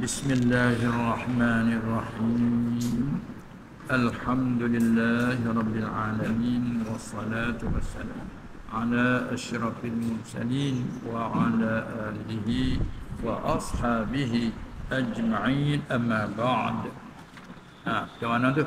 Bismillahirrahmanirrahim. Alhamdulillahirabbil alamin wassalatu wassalam ala asyrafil mursalin wa ala alihi wa ashabihi ajma'in, amma ba'd. Ke mana tu?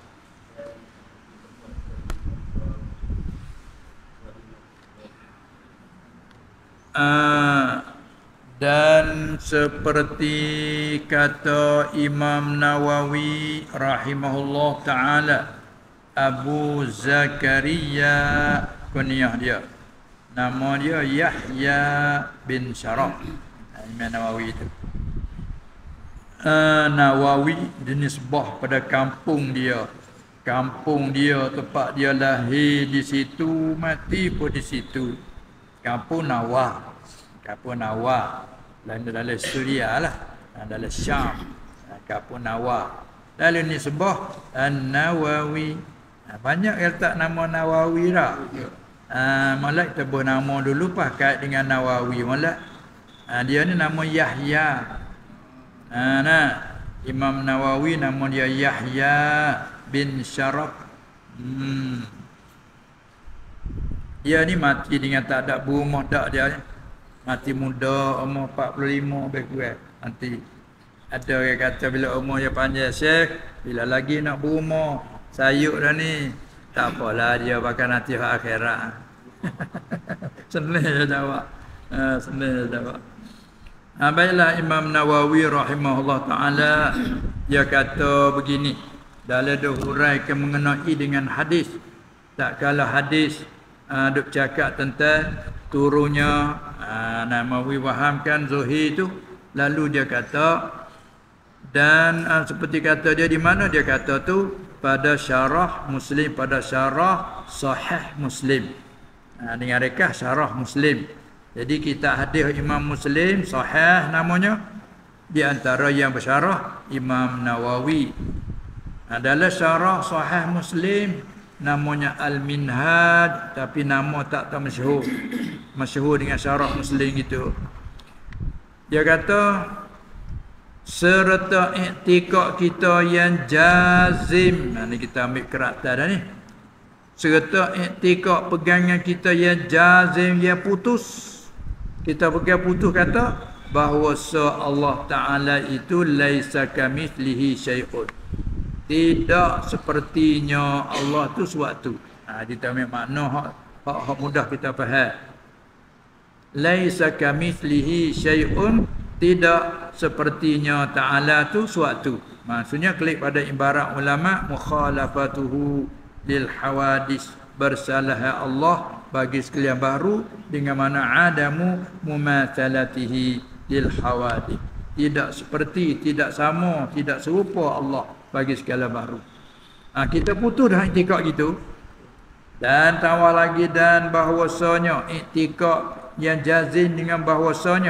Dan seperti kata Imam Nawawi rahimahullah ta'ala, Abu Zakaria kunyah dia, nama dia Yahya bin Syaraf. Imam Nawawi itu Nawawi dinisbah pada kampung dia. Kampung dia, tempat dia lahir di situ, mati pun di situ. Kampung Nawah. Kampung Nawah dalam Suria lah, dalam Syam. Kampung Nawah. Lalu ni sebah An-Nawawi. Banyak yang letak nama Nawawi dah. Malah kita buat nama dulu pakai dengan Nawawi. Malah dia ni nama Yahya. Imam Nawawi nama dia Yahya bin Syaraf. Dia ni mati dengan tak ada berumah dak dia ni. Mati muda, umur 45 lebih kurang. Nanti ada orang kata bila umur dia panjang, Syekh, bila lagi nak berumur, sayuk dah ni. Tak apalah, dia pakai nanti akhirat. Senang je jawab. Senang je jawab. Baiklah, Imam Nawawi rahimahullah ta'ala, dia kata begini, dalam dia huraikan mengenai dengan hadis. Tak kala hadis duk cakap tentang turunnya Nawawi fahamkan Zuhri itu, lalu dia kata, dan seperti kata dia di mana dia kata tu, pada syarah Muslim, pada syarah Sahih Muslim. Dengan rekah syarah Muslim. Jadi kita hadis Imam Muslim Sahih namanya, di antara yang bersyarah Imam Nawawi. Dalam syarah Sahih Muslim namanya Al-Minhaj, tapi nama tak masyhur. Masyhur dengan syarah Muslim gitu. Dia kata, serta i'tikad kita yang jazim. Ni kita ambil kerata dah ni. Serta i'tikad pegangan kita yang jazim, yang putus. Kita pegang putus kata bahawa Allah Ta'ala itu laisa kamitslihi syai'un. Tidak sepertinya Allah tu suatu. Kita ambil makna hak mudah kita faham. Laisa kamitslihi syai'un, tidak sepertinya Ta'ala tu suatu. Maksudnya klik pada ibarat ulama, mukhalafatuhu lil hawadis, bersalah Allah bagi sekalian baru, dengan mana adamu mumatsalatihi lil hawadis. Tidak seperti, tidak sama, tidak serupa Allah bagi segala baru. Kita putus dah i'tikad gitu. Dan tambah lagi, dan bahwasanya i'tikad yang jazim dengan bahwasanya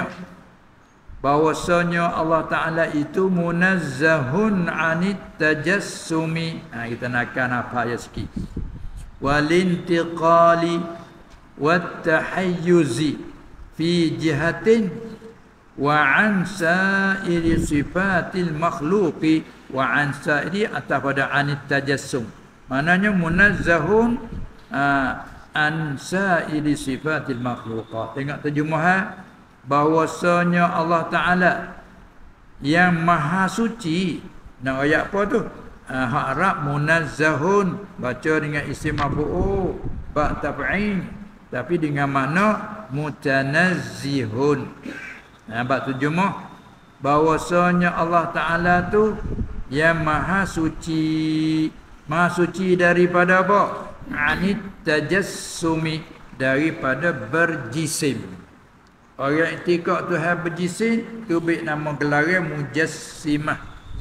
Allah Ta'ala itu munazzahun anit tajassumi. Kita nakkan apa ya sikit. Walintiqali wattahayyuzi fi jihatin wa an sa'iri sifatil makhluqi wa an sa'iri atas pada anit tajassum. Maknanya munazzahun an sa'iri sifatil makhluqat. Tengok terjemahan, bahwasanya Allah Ta'ala yang maha suci. Nak ayat apa tu? Hak Arab munazzahun, baca dengan isim maf'ul ba' tab'in, tapi dengan makna mutanazzihun. Bab terjemah, bahwasanya Allah Ta'ala tu yang maha suci. Maha suci daripada apa? Anit tajassumi, daripada berjisim. Orang i'tikad Tuhan berjisim, tu bik nama gelarnya mujassimah.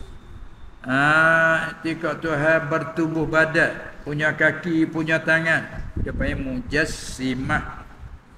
I'tikad Tuhan bertubuh badan, punya kaki, punya tangan, dia panggil mujassimah.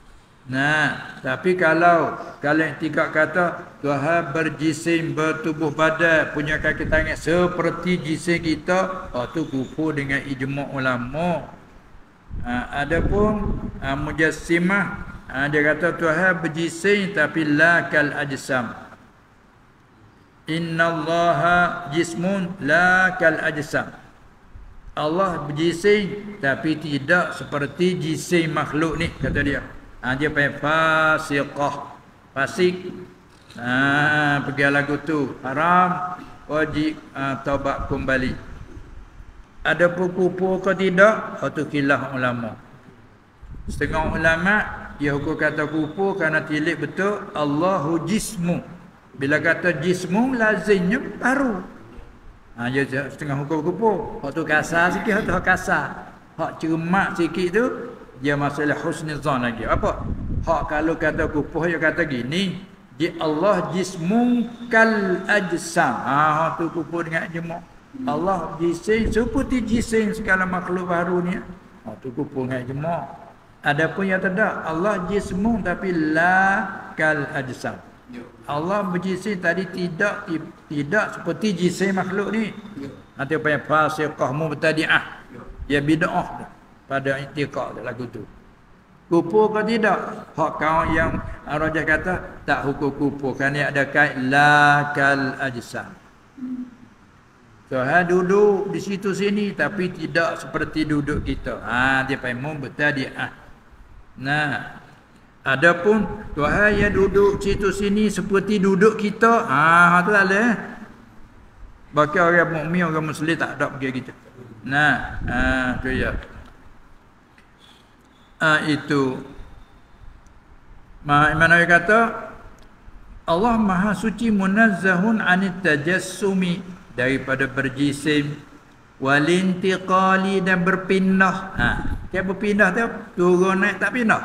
Tapi kalau i'tikad kata Tuhan berjisim, bertubuh badan, punya kaki tangan seperti jisim kita, tu kufur dengan ijma' ulama. Adapun mujassimah, dia kata Tuhan berjisim tapi la kal ajsam. Innallaha jismun la kal ajsam. Allah berjising tapi tidak seperti jising makhluk ni, kata dia. Dia panggil fasiqah. Fasik. Pergi lagu tu haram, wajib taubat kembali. Ada kufur ke tidak? Itu khilaf ulama. Setengah ulama dia hukum kata kufur kerana tilik betul Allahu jismu. Bila kata jismu lazimnya baru. Dia setengah hukum kufur. Hak tu kasar sikit, hak tu hak kasar. Hak cermat sikit tu dia masalah husnuzan lagi. Apa? Hak kalau kata kufur dia kata gini, di Allah jismu kal ajsam. Hak tu kufur dengan ijma'. Allah jising seperti jising segala makhluk baru ni. Tu kufur dengan ijma'. Adapun yang tidak, Allah jismu tapi la kal ajsam. Allah berjising tadi tidak seperti jising makhluk ni. Nanti apa yang fasiqah mubtadi'ah. Dia bid'ah pada i'tiqad lagu tu. Kufur ke tidak? Hak kaum yang rajah kata tak hukum kufur kerana ada kait la kal ajsam. Tuhan duduk di situ sini tapi tidak seperti duduk kita. Dia panggil mubtadi'ah. Nah, adapun Tuhan yang duduk situ sini seperti duduk kita, tu tak ada. Bagi orang mukmin, orang muslim tak ada pergi gitu. Nah, tu ya. Itu. Mana dia kata Allah Maha Suci munazzahun anit tajassumi, daripada berjisim, walintiqali, dan berpindah. Dia berpindah tu turun naik tak pindah.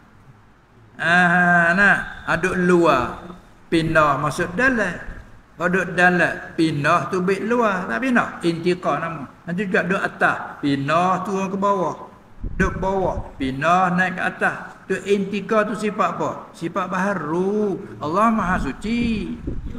Aduk luar pindah masuk dalam. Aduk dalam pindah tu baik luar tak pindah. Intiqal nama. Nanti juga duk atas pindah turun ke bawah. Duk bawah pindah naik ke atas. Tu intiqal tu sifat apa? Sifat baharu. Allah Maha Suci.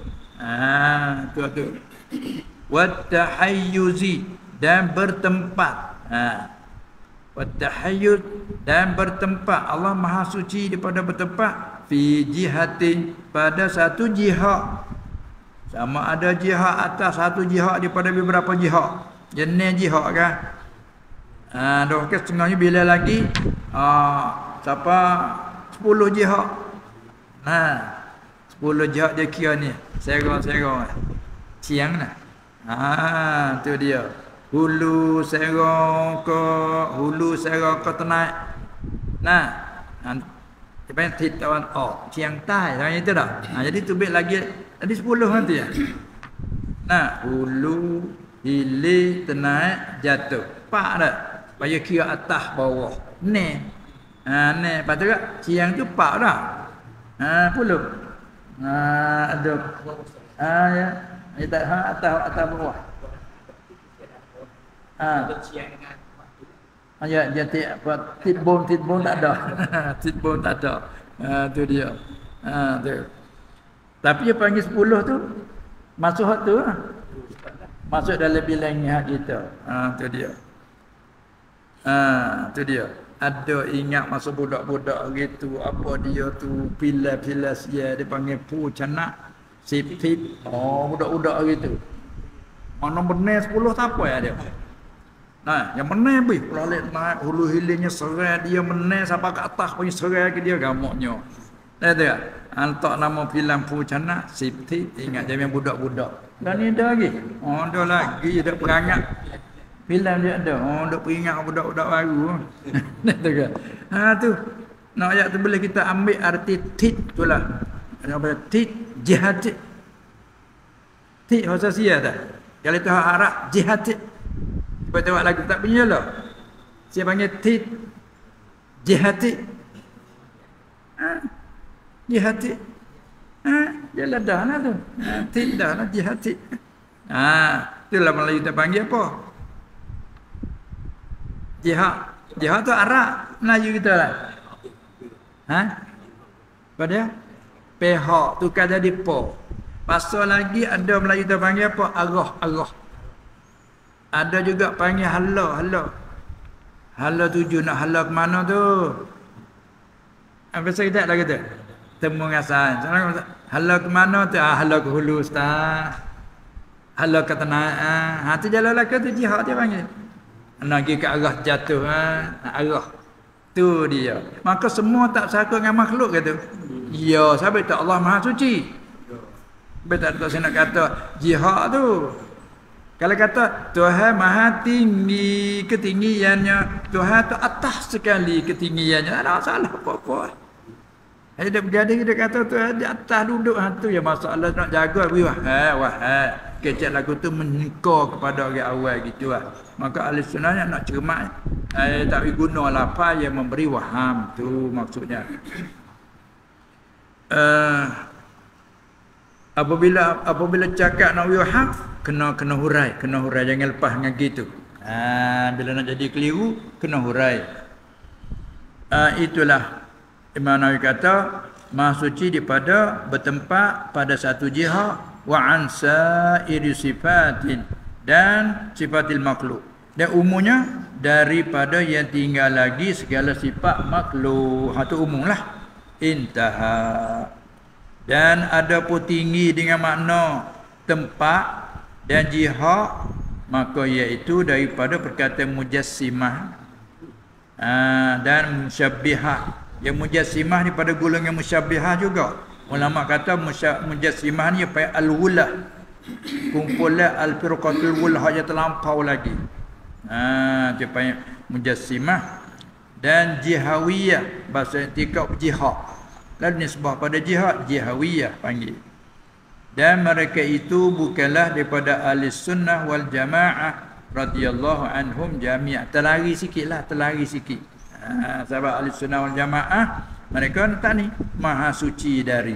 Tu. Wattahayyuzi, dan bertempat. Wattahayyuz, dan bertempat. Allah Maha Suci daripada bertempat fi jihatin, pada satu jihad. Sama ada jihad atas satu jihad daripada beberapa jihad. Jenis jihad kan. Dah ke setengahnya bila lagi siapa 10 jihad. 10 jihad dia kira ni. Serong-serong. Siang nah. Tu dia. Hulu serong ke tenaik. Dia panggil titawan siang tai. Macam itu dah. Jadi tu bit lagi. Tadi 10 nanti ya. Hulu, hilir, tenaik, jatuh. Pak dah. Supaya kira atas bawah. Ni. Lepas tu kat siang tu pak dah. 10. Ada. Ya. Dia tak atas bawah. Ya titbon tak ada. Titbon tak ada. Tu dia. Tu. Tapi dia panggil 10 tu masuk hak tu. Masuk dalam bilangan hak kita. Tu dia. Tu dia. Ada ingat masa budak-budak gitu apa dia tu pilih-pilih dia panggil canak. Sip-sip. Budak-budak gitu. Mana benar 10 tak apa ya dia. Yang benar bih. Lalit naik hulu hilirnya serai dia benar sampai ke atas punya serai ke dia gamuknya. Lihat tak? Antak nama filem Pucana Sip-sip. Ingat dia yang budak-budak. Dan ni ada lagi. Ada lagi. Ada perangat. Filem dia ada. Ada peringat budak-budak baru. Lihat tak? Tu. Nak ayat tu boleh kita ambil arti tit tu lah. Apa tit jihad. Tit bahasa Sia tak? Kalau itu Arab jihad. Cuba tengok lagu tak punya lah. Saya panggil tit jihad. Jihad. Yalah dah lah tu. Tit dah lah jihad. Itulah Melayu kita panggil apa? Jihad. Jihad tu Arab. Melayu kita lah. Apa dia? Pehak tukar jadi po. Pasal lagi ada Melayu kita panggil apa? Arah. Ada juga panggil hala. Hala tuju nak hala ke mana tu? Apa saya tak dah kata? temu ngasan. Hala ke mana tu? Hala ke hulu ustaz. Hala ke tanah. Ha tu jalan laka tu jihad dia panggil. Nak pergi ke arah jatuh arah. Tu dia. Maka semua tak bersatu dengan makhluk kata. Ya, sebab tak Allah Maha Suci. Betul tak saya nak kata jihad tu. Kalau kata Tuhan Maha tinggi ketinggiannya, Tuhan tu atas sekali ketinggiannya, tak ada masalah apa-apa. Dia bergading dia kata Tuhan di atas duduk, tu ya masalah nak jaga wahai. Kecek lagu tu menyeka kepada orang awal gitu lah. Maka ahli sunnah nak cermat, tak guna lafaz yang memberi waham, tu maksudnya. Apabila cakap nak waham, kena hurai jangan lepas dengan gitu. Bila nak jadi keliru kena hurai. Itulah Imam Nawawi kata Maha Suci daripada bertempat pada satu jihad wa an sa'iri sifatin dan sifatil makhluk, dan umumnya daripada yang tinggal lagi segala sifat makhluk. Itu umumlah. Intaha. Dan ada pun tinggi dengan makna tempat dan jihad, maka iaitu daripada perkataan mujassimah dan musyabbihah. Yang mujassimah ni pada golongan musyabbihah juga. Ulama kata mujassimah ni apa al-wulah, kumpulan al-firqatul wulah yang terlampau lagi. Dia panggil mujassimah. Dan jihawiyah, bahasa tikab jihad, lalu nisbah pada jihad, jihawiyah panggil. Dan mereka itu bukanlah daripada ahli sunnah wal jamaah radhiyallahu anhum jami'. Terlari sikit. Sahabat ahli sunnah wal jamaah, mereka tak ni maha suci dari.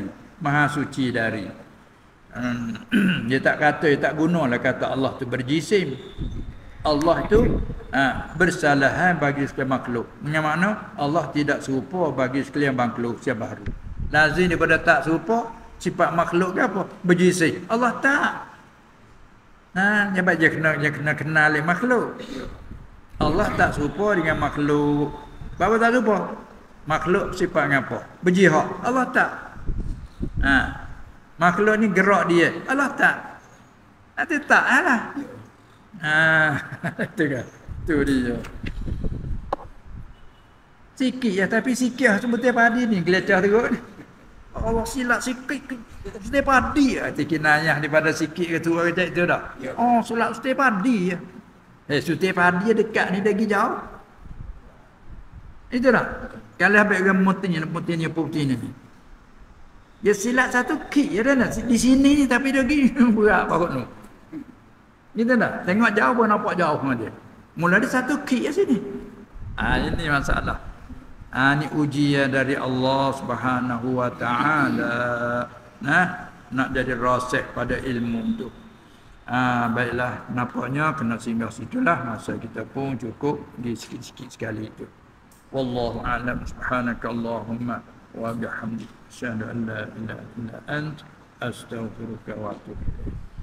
Dia tak kata, dia tak gunalah kata Allah tu berjisim. Allah tu bersalahan bagi sekalian makhluk. Yang mana Allah tidak serupa bagi sekalian makhluk siapa baru. Lazim daripada tak serupa sifat makhluk ke apa? Berjisim. Allah tak. Dia kena kenal makhluk. Allah tak serupa dengan makhluk. Bapa tak serupa. Makhluk sifat apa? Berjihad. Allah tak. Makhluk ni gerak dia. Allah tak. Nanti tak lah. Itu kan. Itu dia. Sikit ya, tapi sikit seperti padi ni gelecah teruk ni. Allah silap sikit seperti padi ya. Kinayah daripada sikit ke tu orang cakap tu dah. Oh, silap seperti padi ya. Seperti padi dekat ni lagi jauh. Itu dah. Kalau habis orang putihnya ni. Dia silap satu kik ya dah. Di sini ni tapi dia pergi berat parut ni. Gitu dah. Tengok jauh pun nampak jauh dengan dia. Mula dia satu kik kat sini. Ini masalah. Ini ujian dari Allah Subhanahu wa taala. Nak jadi rasik pada ilmu tu. Baiklah, nampaknya kena singgah situlah. Masa kita pun cukup di sikit-sikit sekali itu. Wallahu a'lam. Subhanakallahumma wa bihamdika asyhadu an la ilaha illa anta astaghfiruka wa atubu ilaik.